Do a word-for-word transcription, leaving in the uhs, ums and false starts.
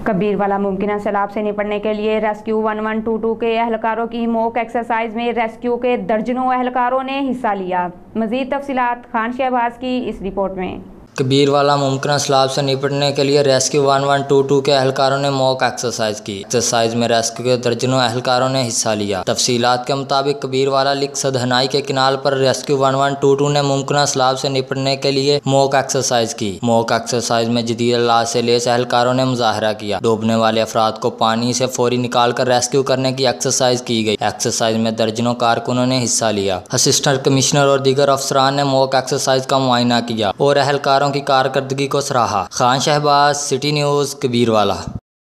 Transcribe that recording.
कबीरवाला मुमकिन सैलाब से निपटने के लिए rescue one one two two के एहलकारों की मॉक एक्सरसाइज में रेस्क्यू के दर्जनों एहलकारों ने हिस्सा लिया। मजीद तफसीलात खान शहबाज की इस रिपोर्ट में। कबीरवाला मुमकिन सैलाब से निपटने के लिए rescue one one two two के एहलकारों ने मॉक एक्सरसाइज की। एक्सरसाइज में रेस्क्यू के दर्जनों एहलकारों ने हिस्सा लिया। तफसीलात के मुताबिक कबीरवाला लिक सदहनाई के किनाल पर rescue one one two two ने मुमकिन सैलाब से निपटने के लिए मॉक एक्सरसाइज की। मॉक एक्सरसाइज में जदीद अल्लाह से लेस एहलकारों ने मुजाहरा किया। डूबने वाले अफराद को पानी से फौरी निकाल कर रेस्क्यू करने की एक्सरसाइज की गई। एक्सरसाइज में दर्जनों कारकुनों ने हिस्सा लिया। असिस्टेंट कमिश्नर और दीगर अफसरान ने मॉक एक्सरसाइज का मुआयना किया और एहलकारों की कारकर्दगी को सराहा। Khan Shahbaz, city news, Kabirwala.